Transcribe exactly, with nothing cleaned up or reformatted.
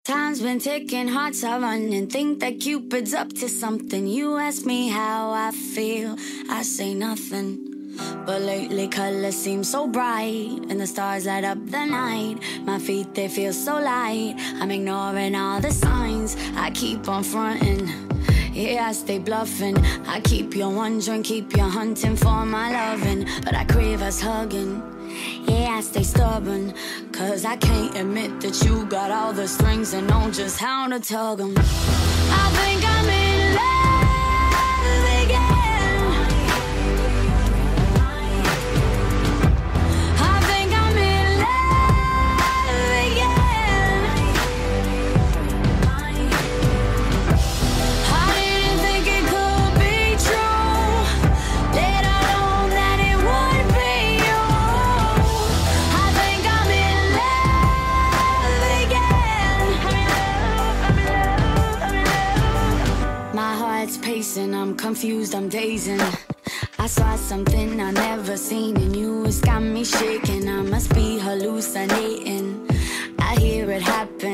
Time's been ticking, hearts are running. Think that Cupid's up to something. You ask me how I feel, I say nothing. But lately colors seem so bright, and the stars light up the night. My feet, they feel so light. I'm ignoring all the signs, I keep on fronting. Yeah, I stay bluffing. I keep you wondering, keep you hunting for my loving. But I crave us hugging. Yeah, I stay stubborn, cause I can't admit that you got all the strings and know just how to tug them. I think I'm in love again. I think I'm in love again. I didn't think it could be true, let alone that it would be you. I think I'm in love again. My heart's pacing, I'm confused, I'm dazing. I saw something I never seen in you, it's got me shaking. I must be hallucinating. I hear it happen